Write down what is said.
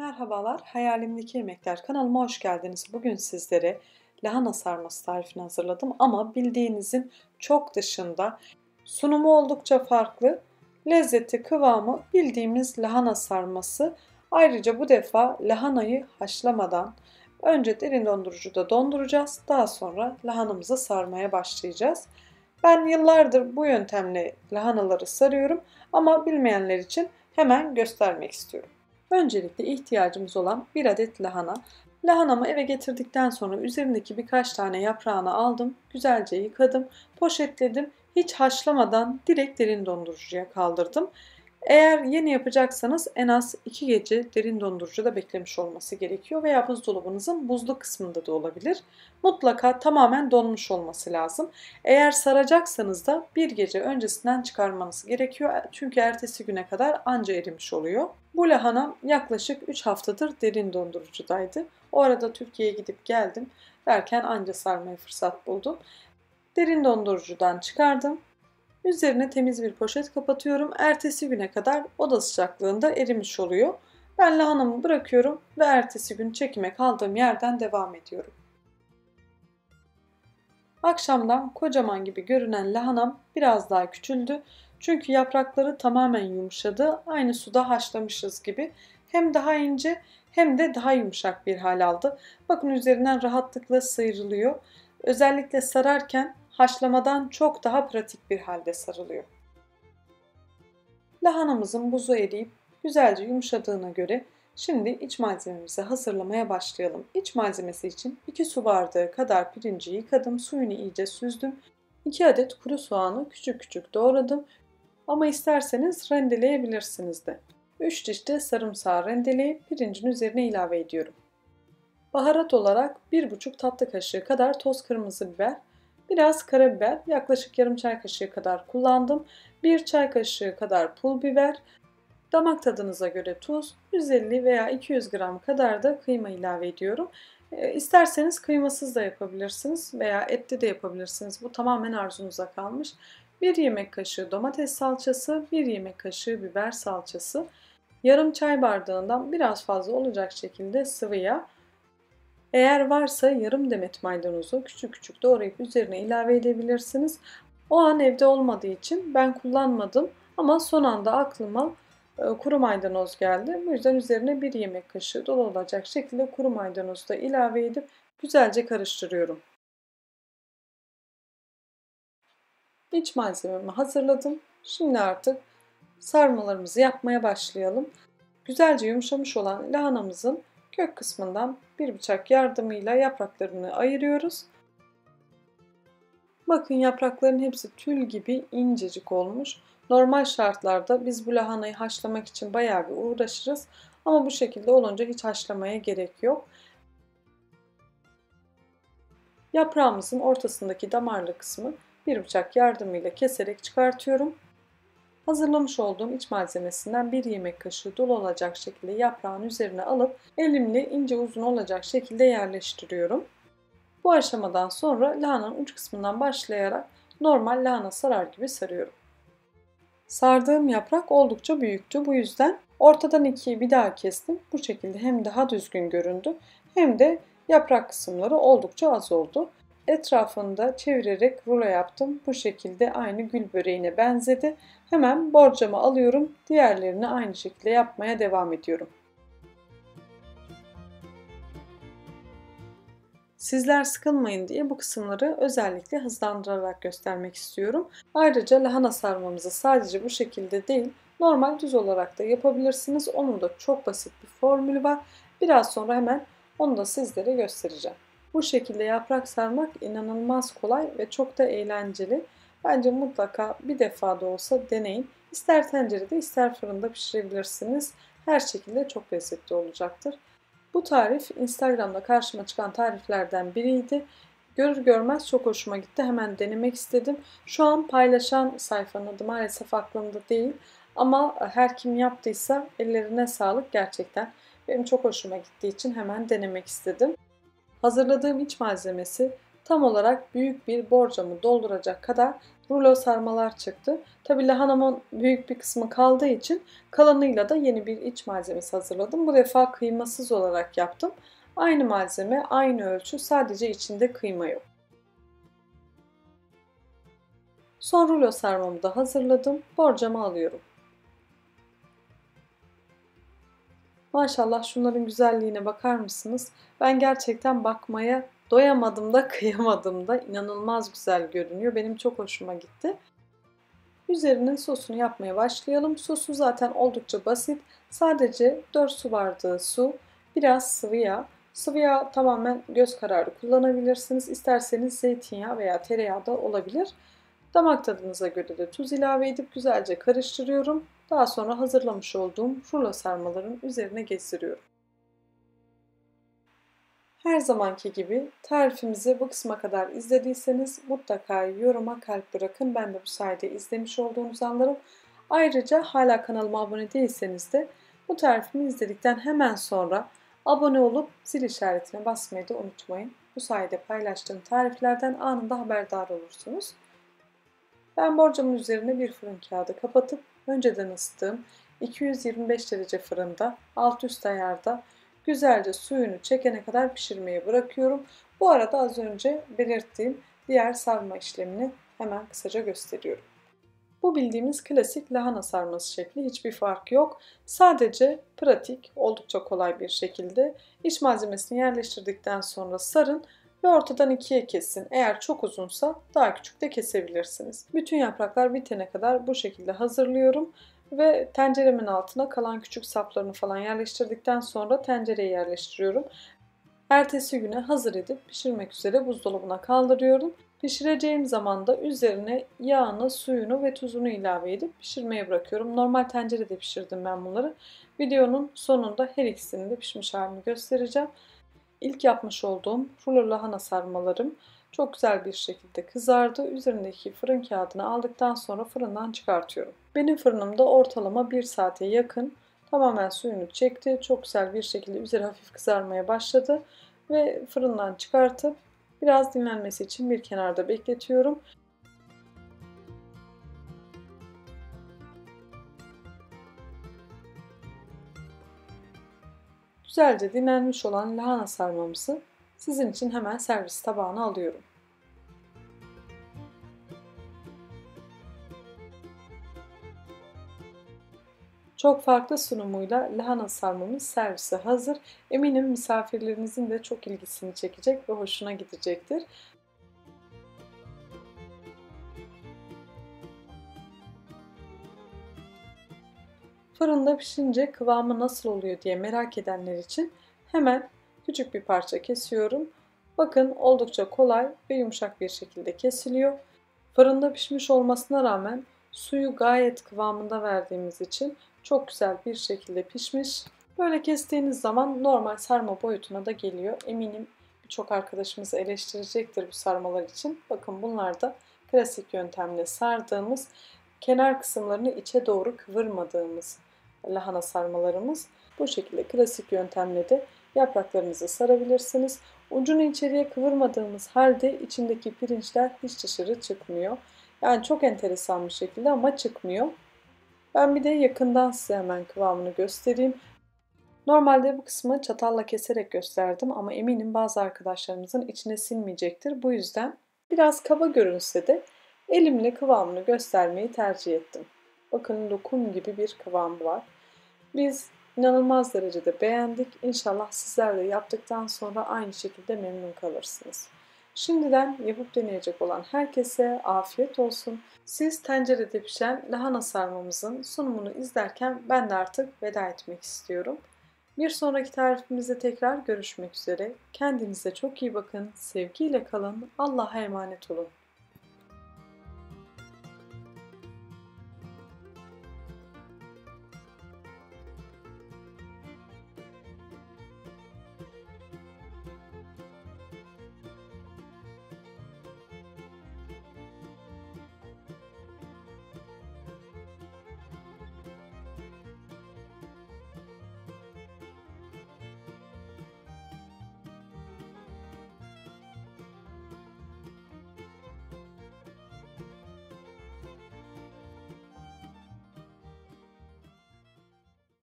Merhabalar, Hayalimdeki Yemekler kanalıma hoş geldiniz. Bugün sizlere lahana sarması tarifini hazırladım ama bildiğinizin çok dışında sunumu oldukça farklı, lezzeti, kıvamı bildiğimiz lahana sarması. Ayrıca bu defa lahanayı haşlamadan önce derin dondurucuda donduracağız. Daha sonra lahanamızı sarmaya başlayacağız. Ben yıllardır bu yöntemle lahanaları sarıyorum ama bilmeyenler için hemen göstermek istiyorum. Öncelikle ihtiyacımız olan bir adet lahana. Lahanamı eve getirdikten sonra üzerindeki birkaç tane yaprağını aldım, güzelce yıkadım, poşetledim. Hiç haşlamadan direkt derin dondurucuya kaldırdım. Eğer yeni yapacaksanız en az 2 gece derin dondurucuda beklemiş olması gerekiyor veya buzdolabınızın buzlu kısmında da olabilir. Mutlaka tamamen donmuş olması lazım. Eğer saracaksanız da bir gece öncesinden çıkarmanız gerekiyor çünkü ertesi güne kadar anca erimiş oluyor. Bu lahana yaklaşık 3 haftadır derin dondurucudaydı. O arada Türkiye'ye gidip geldim derken anca sarmaya fırsat buldum. Derin dondurucudan çıkardım. Üzerine temiz bir poşet kapatıyorum. Ertesi güne kadar oda sıcaklığında erimiş oluyor. Ben lahanamı bırakıyorum ve ertesi gün çekime kaldığım yerden devam ediyorum. Akşamdan kocaman gibi görünen lahanam biraz daha küçüldü. Çünkü yaprakları tamamen yumuşadı. Aynı suda haşlamışız gibi. Hem daha ince hem de daha yumuşak bir hal aldı. Bakın üzerinden rahatlıkla sıyrılıyor. Özellikle sararken haşlamadan çok daha pratik bir halde sarılıyor. Lahanamızın buzu eriyip güzelce yumuşadığına göre şimdi iç malzememizi hazırlamaya başlayalım. İç malzemesi için 2 su bardağı kadar pirinci yıkadım, suyunu iyice süzdüm. 2 adet kuru soğanı küçük küçük doğradım ama isterseniz rendeleyebilirsiniz de. 3 diş de sarımsağı rendeleyip pirincin üzerine ilave ediyorum. Baharat olarak 1,5 tatlı kaşığı kadar toz kırmızı biber, biraz karabiber, yaklaşık yarım çay kaşığı kadar kullandım. 1 çay kaşığı kadar pul biber, damak tadınıza göre tuz, 150 veya 200 gram kadar da kıyma ilave ediyorum. İsterseniz kıymasız da yapabilirsiniz veya etli de yapabilirsiniz. Bu tamamen arzunuza kalmış. 1 yemek kaşığı domates salçası, 1 yemek kaşığı biber salçası, yarım çay bardağından biraz fazla olacak şekilde sıvı yağ. Eğer varsa yarım demet maydanozu küçük küçük doğrayıp üzerine ilave edebilirsiniz. O an evde olmadığı için ben kullanmadım ama son anda aklıma kuru maydanoz geldi. Bu yüzden üzerine 1 yemek kaşığı dolu olacak şekilde kuru maydanozu da ilave edip güzelce karıştırıyorum. İç malzememi hazırladım. Şimdi artık sarmalarımızı yapmaya başlayalım. Güzelce yumuşamış olan lahanamızın kök kısmından bir bıçak yardımıyla yapraklarını ayırıyoruz. Bakın yaprakların hepsi tül gibi incecik olmuş. Normal şartlarda biz bu lahanayı haşlamak için bayağı bir uğraşırız. Ama bu şekilde olunca hiç haşlamaya gerek yok. Yaprağımızın ortasındaki damarlı kısmı bir bıçak yardımıyla keserek çıkartıyorum. Hazırlamış olduğum iç malzemesinden 1 yemek kaşığı dolu olacak şekilde yaprağın üzerine alıp elimle ince uzun olacak şekilde yerleştiriyorum. Bu aşamadan sonra lahananın uç kısmından başlayarak normal lahana sarar gibi sarıyorum. Sardığım yaprak oldukça büyüktü. Bu yüzden ortadan ikiye bir daha kestim. Bu şekilde hem daha düzgün göründü hem de yaprak kısımları oldukça az oldu. Etrafını da çevirerek rulo yaptım. Bu şekilde aynı gül böreğine benzedi. Hemen borcama alıyorum. Diğerlerini aynı şekilde yapmaya devam ediyorum. Sizler sıkılmayın diye bu kısımları özellikle hızlandırarak göstermek istiyorum. Ayrıca lahana sarmamızı sadece bu şekilde değil, normal düz olarak da yapabilirsiniz. Onun da çok basit bir formülü var. Biraz sonra hemen onu da sizlere göstereceğim. Bu şekilde yaprak sarmak inanılmaz kolay ve çok da eğlenceli. Bence mutlaka bir defa da olsa deneyin. İster tencerede ister fırında pişirebilirsiniz. Her şekilde çok lezzetli olacaktır. Bu tarif Instagram'da karşıma çıkan tariflerden biriydi. Görür görmez çok hoşuma gitti. Hemen denemek istedim. Şu an paylaşan sayfanın adı maalesef aklımda değil. Ama her kim yaptıysa ellerine sağlık gerçekten. Benim çok hoşuma gittiği için hemen denemek istedim. Hazırladığım iç malzemesi tam olarak büyük bir borcamı dolduracak kadar rulo sarmalar çıktı. Tabii lahanamın büyük bir kısmı kaldığı için kalanıyla da yeni bir iç malzemesi hazırladım. Bu defa kıymasız olarak yaptım. Aynı malzeme, aynı ölçü, sadece içinde kıyma yok. Son rulo sarmamı da hazırladım. Borcama alıyorum. Maşallah şunların güzelliğine bakar mısınız? Ben gerçekten bakmaya doyamadım da kıyamadım da. İnanılmaz güzel görünüyor. Benim çok hoşuma gitti. Üzerinin sosunu yapmaya başlayalım. Sosu zaten oldukça basit. Sadece 4 su bardağı su, biraz sıvı yağ. Sıvı yağ tamamen göz kararı kullanabilirsiniz. İsterseniz zeytinyağı veya tereyağı da olabilir. Damak tadınıza göre de tuz ilave edip güzelce karıştırıyorum. Daha sonra hazırlamış olduğum rulo sarmaların üzerine gezdiriyorum. Her zamanki gibi tarifimizi bu kısma kadar izlediyseniz mutlaka yoruma kalp bırakın. Ben de bu sayede izlemiş olduğunuzu anlarım. Ayrıca hala kanalıma abone değilseniz de bu tarifimi izledikten hemen sonra abone olup zil işaretine basmayı da unutmayın. Bu sayede paylaştığım tariflerden anında haberdar olursunuz. Ben borcamın üzerine bir fırın kağıdı kapatıp önceden ısıttığım 225 derece fırında alt üst ayarda güzelce suyunu çekene kadar pişirmeye bırakıyorum. Bu arada az önce belirttiğim diğer sarma işlemini hemen kısaca gösteriyorum. Bu bildiğimiz klasik lahana sarması şekli, hiçbir fark yok. Sadece pratik, oldukça kolay bir şekilde iç malzemesini yerleştirdikten sonra sarın ve ortadan ikiye kesin. Eğer çok uzunsa daha küçük de kesebilirsiniz. Bütün yapraklar bitene kadar bu şekilde hazırlıyorum ve tenceremin altına kalan küçük saplarını falan yerleştirdikten sonra tencereye yerleştiriyorum. Ertesi güne hazır edip pişirmek üzere buzdolabına kaldırıyorum. Pişireceğim zaman da üzerine yağını, suyunu ve tuzunu ilave edip pişirmeye bırakıyorum. Normal tencerede pişirdim ben bunları. Videonun sonunda her ikisinin de pişmiş halini göstereceğim. İlk yapmış olduğum rulo lahana sarmalarım çok güzel bir şekilde kızardı. Üzerindeki fırın kağıdını aldıktan sonra fırından çıkartıyorum. Benim fırınımda ortalama 1 saate yakın tamamen suyunu çekti. Çok güzel bir şekilde üzeri hafif kızarmaya başladı ve fırından çıkartıp biraz dinlenmesi için bir kenarda bekletiyorum. Güzelce dinlenmiş olan lahana sarmamızı sizin için hemen servis tabağına alıyorum. Çok farklı sunumuyla lahana sarmamız servise hazır. Eminim misafirlerinizin de çok ilgisini çekecek ve hoşuna gidecektir. Fırında pişince kıvamı nasıl oluyor diye merak edenler için hemen küçük bir parça kesiyorum. Bakın oldukça kolay ve yumuşak bir şekilde kesiliyor. Fırında pişmiş olmasına rağmen suyu gayet kıvamında verdiğimiz için çok güzel bir şekilde pişmiş. Böyle kestiğiniz zaman normal sarma boyutuna da geliyor. Eminim birçok arkadaşımız eleştirecektir bu sarmalar için. Bakın bunlar da klasik yöntemle sardığımız, kenar kısımlarını içe doğru kıvırmadığımız lahana sarmalarımız. Bu şekilde klasik yöntemle de yapraklarınızı sarabilirsiniz. Ucunu içeriye kıvırmadığımız halde içindeki pirinçler hiç dışarı çıkmıyor. Yani çok enteresan bir şekilde ama çıkmıyor. Ben bir de yakından size hemen kıvamını göstereyim. Normalde bu kısmı çatalla keserek gösterdim ama eminim bazı arkadaşlarımızın içine sinmeyecektir. Bu yüzden biraz kaba görünse de elimle kıvamını göstermeyi tercih ettim. Bakın lokum gibi bir kıvam var. Biz inanılmaz derecede beğendik. İnşallah sizler de yaptıktan sonra aynı şekilde memnun kalırsınız. Şimdiden yapıp deneyecek olan herkese afiyet olsun. Siz tencerede pişen lahana sarmamızın sunumunu izlerken ben de artık veda etmek istiyorum. Bir sonraki tarifimizde tekrar görüşmek üzere. Kendinize çok iyi bakın. Sevgiyle kalın. Allah'a emanet olun.